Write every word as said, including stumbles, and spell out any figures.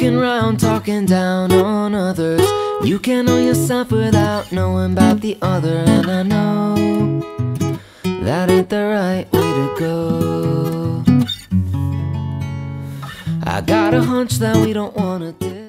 Walking around talking down on others. You can't know yourself without knowing about the other. And I know that ain't the right way to go. I got a hunch that we don't wanna do